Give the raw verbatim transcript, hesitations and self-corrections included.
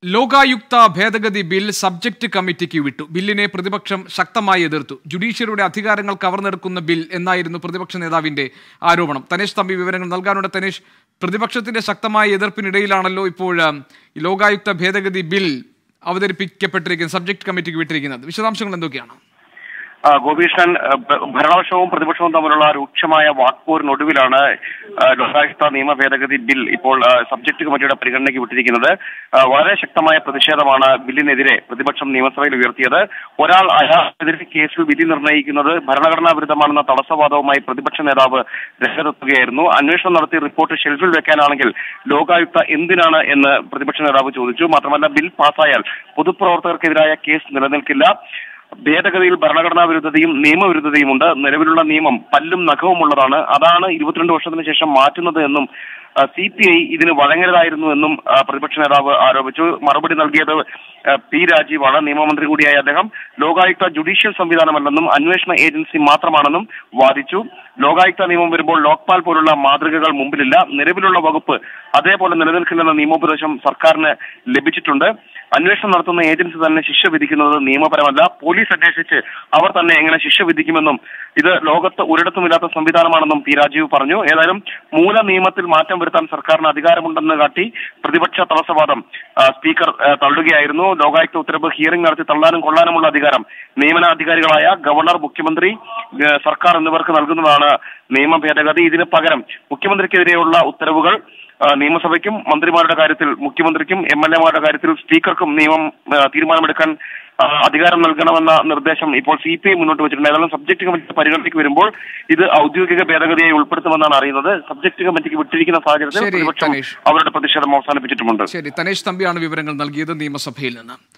ലോകായുക്ത ഭേദഗതി bill subject കമ്മിറ്റിക്ക് വിട്ടു. ബില്ലിനെ പ്രതിപക്ഷം ശക്തമായി എതിർത്തു. ജുഡീഷ്യറിയുടെ അധികാരങ്ങൾ കവർന്നെടുക്കുന്ന ബിൽ എന്നായിരുന്നു പ്രതിപക്ഷ നേതാവിന്റെ ആരോപണം. തനേഷ് തമ്പി വിവരങ്ങൾ നൽകാനുണ്ട്. തനേഷ്, പ്രതിപക്ഷത്തിന്റെ ശക്തമായ എതിർപ്പിനിടയിലാണല്ലോ ഇപ്പോൾ ലോകായുക്ത ഭേദഗതി ബിൽ അവതരിപ്പിക്കപ്പെട്ടിരിക്കുന്നത്, സബ്ജക്ട് കമ്മിറ്റിക്ക് വിട്ടിരിക്കുന്നത്. വിശദാംശങ്ങൾ എന്തൊക്കെയാണ്? ഗോപീഷ്ണൻ, ഭരണപക്ഷവും പ്രതിപക്ഷവും തമ്മിലുള്ള രൂക്ഷമായ വാക്പോരിനൊടുവിലാണ് ലോകായുക്ത നിയമ ഭേദഗതി ബിൽ ഇപ്പോൾ സബ്ജക്ട് കമ്മിറ്റിയുടെ പരിഗണനയ്ക്ക് വിട്ടിരിക്കുന്നത്. വളരെ ശക്തമായ പ്രതിഷേധമാണ് ബില്ലിനെതിരെ പ്രതിപക്ഷം നിയമസഭയിൽ ഉയർത്തിയത്. ഒരാൾ അയാൾക്കെതിരെ കേസിൽ വിധി നിർണ്ണയിക്കുന്നത് ഭരണഘടനാ വിരുദ്ധമാണെന്ന തടസ്സവാദവുമായി പ്രതിപക്ഷ നേതാവ് രംഗത്തെത്തുകയായിരുന്നു. അന്വേഷണം നടത്തി റിപ്പോർട്ട് ഷെൽഫിൽ വെക്കാനാണെങ്കിൽ ലോകായുക്ത എന്തിനാണ് എന്ന് പ്രതിപക്ഷ നേതാവ് ചോദിച്ചു. മാത്രമല്ല, ബിൽ പാസ്സായാൽ പൊതുപ്രവർത്തകർക്കെതിരായ കേസ് നിലനിൽക്കില്ല. ഭേദഗതിയിൽ ഭരണഘടനാ വിരുദ്ധതയും നിയമവിരുദ്ധതയുമുണ്ട്. നിലവിലുള്ള നിയമം പല്ലും നഖവും ഉള്ളതാണ്. അതാണ് ഇരുപത്തിരണ്ട് വർഷത്തിന് ശേഷം മാറ്റുന്നത് എന്നും സി പി ഐ ഇതിന് വഴങ്ങരുതായിരുന്നു എന്നും പ്രതിപക്ഷ നേതാവ് ആരോപിച്ചു. മറുപടി നൽകിയത് പി രാജീവാണ്. നിയമമന്ത്രി കൂടിയായ അദ്ദേഹം ലോകായുക്ത ജുഡീഷ്യൽ സംവിധാനമല്ലെന്നും അന്വേഷണ ഏജൻസി മാത്രമാണെന്നും വാദിച്ചു. ലോകായുക്ത നിയമം വരുമ്പോൾ ലോക്പാൽ പോലുള്ള മാതൃകകൾ മുമ്പിലില്ല. നിലവിലുള്ള വകുപ്പ് അതേപോലെ നിലനിൽക്കില്ലെന്ന നിയമോപദേശം സർക്കാരിന് ലഭിച്ചിട്ടുണ്ട്. അന്വേഷണം നടത്തുന്ന ഏജൻസി തന്നെ ശിക്ഷ വിധിക്കുന്നത് നിയമപരമല്ല. പോലീസ് അന്വേഷിച്ച് അവർ തന്നെ എങ്ങനെ ശിക്ഷ വിധിക്കുമെന്നും ഇത് ലോകത്ത് ഒരിടത്തുമില്ലാത്ത സംവിധാനമാണെന്നും പി രാജീവ് പറഞ്ഞു. ഏതായാലും മൂല നിയമത്തിൽ മാറ്റം വരുത്താൻ സർക്കാരിന് അധികാരമുണ്ടെന്ന് കാട്ടി പ്രതിപക്ഷ തടസ്സവാദം സ്പീക്കർ തള്ളുകയായിരുന്നു. ലോകായുക്ത ഉത്തരവ് ഹിയറിംഗ് നടത്തി തള്ളാനും കൊള്ളാനുമുള്ള അധികാരം നിയമനാധികാരികളായ ഗവർണർ, മുഖ്യമന്ത്രി, സർക്കാർ എന്നിവർക്ക് നൽകുന്നതാണ് നിയമ ഭേദഗതി. ഇതിന് പകരം മുഖ്യമന്ത്രിക്കെതിരെയുള്ള ഉത്തരവുകൾ നിയമസഭയ്ക്കും മന്ത്രിമാരുടെ കാര്യത്തിൽ മുഖ്യമന്ത്രിക്കും എം എൽ എമാരുടെ കാര്യത്തിൽ സ്പീക്കർക്കും നിയമം തീരുമാനമെടുക്കാൻ അധികാരം നൽകണമെന്ന നിർദ്ദേശം ഇപ്പോൾ സി പി ഐ മുന്നോട്ട് വെച്ചിട്ടുണ്ട്. ഏതായാലും സബ്ജക്ട് കമ്മിറ്റി പരിഗണനയ്ക്ക് വരുമ്പോൾ ഇത് ഔദ്യോഗിക ഭേദഗതിയായി ഉൾപ്പെടുത്തുമെന്നാണ് അറിയുന്നത്. സബ്ജക്ട് കമ്മിറ്റിക്ക് വിട്ടിരിക്കുന്ന സാഹചര്യത്തിൽ പ്രതിപക്ഷം അവരുടെ പ്രതിഷേധം അവസാനിപ്പിച്ചിട്ടുമുണ്ട്. ശരി, തനേഷ് തമ്പിയാണ് വിവരങ്ങൾ നൽകിയത് നിയമസഭയിൽ നിന്ന്.